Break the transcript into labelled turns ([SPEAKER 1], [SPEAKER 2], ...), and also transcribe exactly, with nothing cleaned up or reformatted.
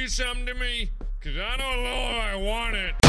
[SPEAKER 1] something to me? Cause I don't know if I want it.